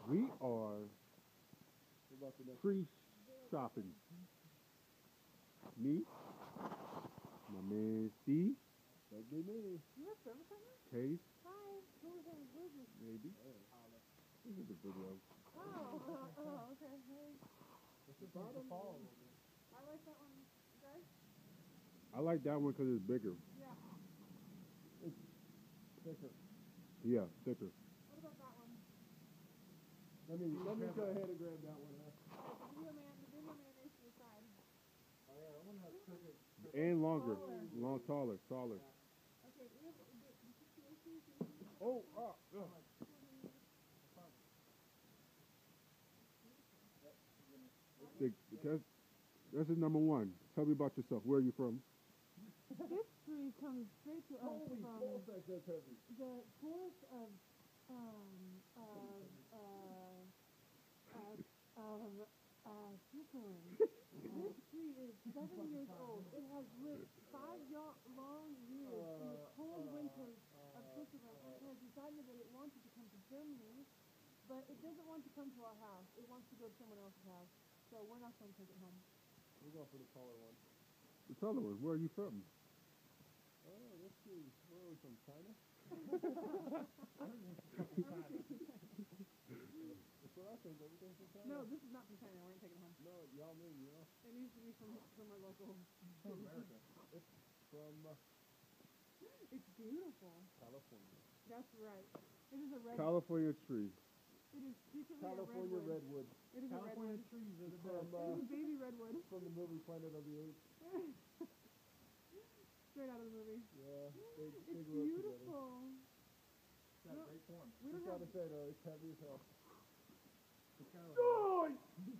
We are What about the next? tree shopping. Me, my man Steve, That'd be me. You have service right now? Case, Hi. Who is that? Who is this? maybe. This is the video. Okay. Hey. What's the bottom? I like that one. You guys? I like that one because it's bigger. Yeah. Thicker. Yeah, thicker. What about that one? Let me go ahead and grab that one. Alright, the video man is to the side. Oh yeah, that one has crooked. And longer. Taller. Taller. Okay, we have the situation. Oh, This is number one. Tell me about yourself. Where are you from? This tree comes straight to us holy from bullshit, that's heavy. the forest of Switzerland. This tree is 7 years old. It has lived 5 long years in the cold winters of Switzerland, and it has decided that it wanted to come to Germany, but it doesn't want to come to our house. It wants to go to someone else's house, so we're not going to take it home. We're going for the taller one. The taller one. Where are you from? Oh, let's see. Where are we from? China? That's what I think. Everything's from China. No, this is not from China. We're not taking it home. No, y'all mean, you know? It needs to be from our local. From America. It's from It's beautiful. California. That's right. It is a red. California tree. It is secretly California a redwood. redwood. It is California a redwood. trees are the From, best. It is a baby redwood. from the movie Planet of the Apes. Straight out of the movie. Yeah, big It's roots together. beautiful. It's got great form. We Just don't have. gotta say though, it's heavy as hell. It's kind of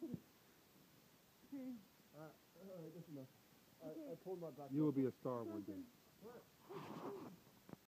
Okay. Alright, that's enough. I Okay. pulled my back. You will be a star one day. Jonathan.